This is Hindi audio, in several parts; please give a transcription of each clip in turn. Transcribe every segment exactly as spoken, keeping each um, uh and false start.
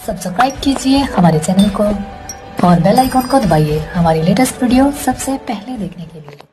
सब्सक्राइब कीजिए हमारे चैनल को और बेल आइकॉन को दबाइए हमारी लेटेस्ट वीडियो सबसे पहले देखने के लिए।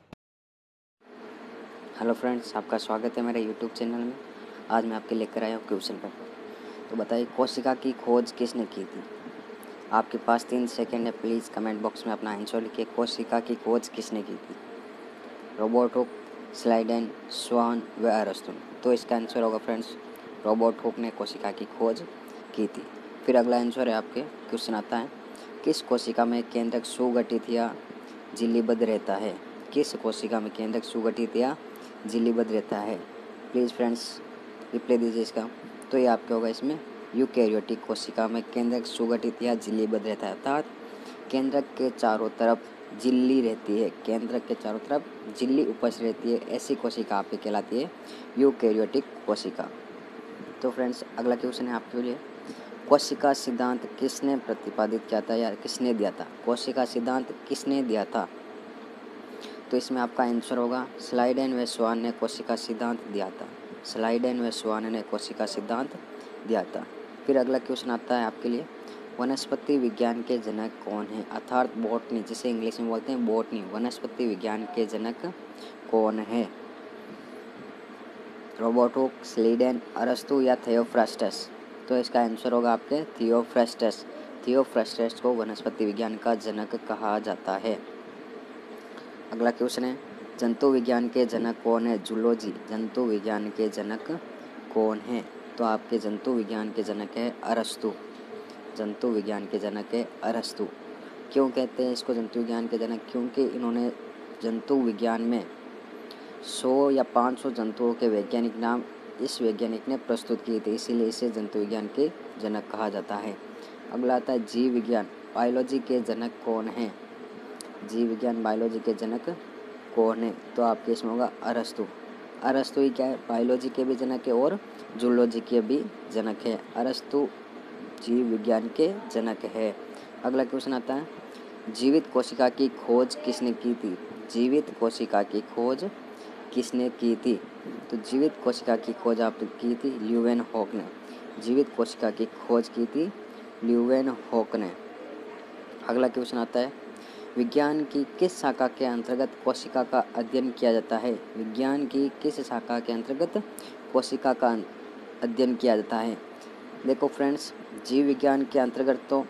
हेलो फ्रेंड्स, आपका स्वागत है मेरे यूट्यूब चैनल में। आज मैं आपके लेकर आया हूँ क्वेश्चन पेपर। तो बताइए, कोशिका की खोज किसने की थी? आपके पास तीन सेकंड है, प्लीज़ कमेंट बॉक्स में अपना आंसर लिखिए। कोशिका की खोज किसने की थी? रोबोट हुक, स्लाइडेन, स्वान व अरस्तु। तो इसका आंसर होगा फ्रेंड्स, रोबोट हुक ने कोशिका की खोज की थी। फिर अगला आंसर है आपके क्वेश्चन आता है, किस कोशिका में केंद्रक सुगठित या झिल्लीबद्ध रहता है? किस कोशिका में केंद्रक सुगठित या झिल्लीबद्ध रहता है? प्लीज़ फ्रेंड्स रिप्लाई दीजिए इसका। तो ये आपके होगा इसमें यूकैरियोटिक कोशिका में केंद्रक सुगठित या झिल्लीबद्ध रहता है, अर्थात केंद्रक के चारों तरफ झिल्ली रहती है। केंद्रक के चारों तरफ झिल्ली उपस्थित रहती है, ऐसी कोशिका आपकी कहलाती है यूकैरियोटिक कोशिका। तो फ्रेंड्स अगला क्वेश्चन है आपके लिए, कोशिका सिद्धांत किसने प्रतिपादित किया था या किसने दिया था? कोशिका सिद्धांत किसने दिया था? तो इसमें आपका आंसर होगा स्लाइडेन व स्वान ने कोशिका सिद्धांत दिया था। स्लाइडेन व स्वान ने कोशिका सिद्धांत दिया था। फिर अगला क्वेश्चन आता है आपके लिए, वनस्पति विज्ञान के जनक कौन है? अर्थात बॉटनी, जिसे इंग्लिश में बोलते हैं बॉटनी। वनस्पति विज्ञान के जनक कौन है? रोबोट हुक, स्लाइडेन, अरस्तु या थियोफ्रास्टस? तो इसका आंसर होगा आपके थियोफ्रास्टस। थियोफ्रास्टस को वनस्पति विज्ञान का जनक कहा जाता है। अगला क्वेश्चन है, जंतु विज्ञान के जनक कौन है? जूलॉजी। जंतु विज्ञान के जनक कौन है? तो आपके जंतु विज्ञान के जनक है अरस्तु। जंतु विज्ञान के जनक है अरस्तु। क्यों कहते हैं इसको जंतु विज्ञान के जनक? क्योंकि इन्होंने जंतु विज्ञान में सौ या पाँच सौ जंतुओं के वैज्ञानिक नाम इस वैज्ञानिक ने प्रस्तुत किए थे, इसीलिए इसे जंतु विज्ञान के जनक कहा जाता है। अगला आता है जीव विज्ञान, बायोलॉजी के जनक कौन है? जीव विज्ञान बायोलॉजी के जनक कौन है? तो आपके इसमें होगा अरस्तु। अरस्तु ही क्या है? बायोलॉजी के भी जनक है और जूलॉजी के भी जनक है। अरस्तु जीव विज्ञान के जनक है। अगला क्वेश्चन आता है, जीवित कोशिका की खोज किसने की थी? जीवित कोशिका की खोज किसने की थी? तो जीवित कोशिका की खोज आपने की थी ल्यूवेनहॉक ने। जीवित कोशिका की खोज की थी ल्यूवेनहॉक ने। अगला क्वेश्चन आता है, विज्ञान की किस शाखा के अंतर्गत कोशिका का अध्ययन किया जाता है? विज्ञान की किस शाखा के अंतर्गत कोशिका का अध्ययन किया जाता है? देखो फ्रेंड्स, जीव विज्ञान के अंतर्गत तो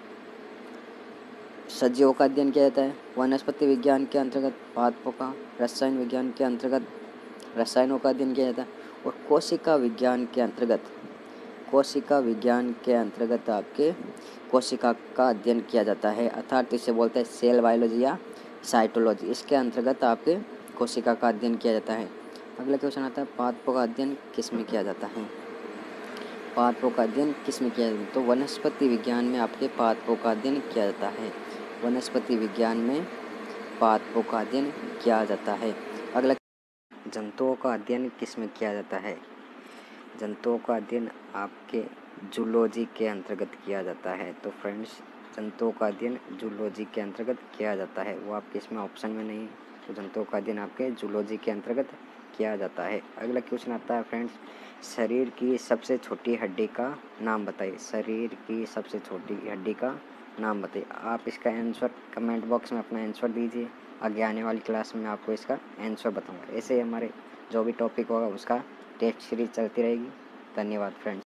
सजीवों का अध्ययन किया जाता है, वनस्पति विज्ञान के अंतर्गत पादपों का, रसायन विज्ञान के अंतर्गत रसायनों का अध्ययन किया जाता है, और कोशिका विज्ञान के अंतर्गत कोशिका विज्ञान के अंतर्गत आपके कोशिका का अध्ययन किया जाता है, अर्थात इसे बोलते हैं सेल बायोलॉजी या साइटोलॉजी। इसके अंतर्गत आपके कोशिका का अध्ययन किया जाता है। अगला क्वेश्चन आता है, पादपों का अध्ययन किस में किया जाता है? पादपों का अध्ययन किस में किया जाता है? तो वनस्पति विज्ञान में आपके पादपों का अध्ययन किया जाता है। वनस्पति विज्ञान में पादपों का अध्ययन किया जाता है। अगला, जंतुओं का अध्ययन किस में किया जाता है? जंतुओं का अध्ययन आपके जूलॉजी के अंतर्गत किया जाता है। तो फ्रेंड्स, जंतुओं का अध्ययन जूलॉजी के अंतर्गत किया जाता है, वो आपके इसमें ऑप्शन में नहीं है। तो जंतुओं का अध्ययन आपके जूलॉजी के अंतर्गत किया जाता है। अगला क्वेश्चन आता है फ्रेंड्स, शरीर की सबसे छोटी हड्डी का नाम बताइए। शरीर की सबसे छोटी हड्डी का नाम बताइए। आप इसका आंसर कमेंट बॉक्स में अपना आंसर दीजिए। आगे आने वाली क्लास में आपको इसका आंसर बताऊँगा। ऐसे ही हमारे जो भी टॉपिक होगा उसका टेस्ट सीरीज चलती रहेगी। धन्यवाद फ्रेंड्स।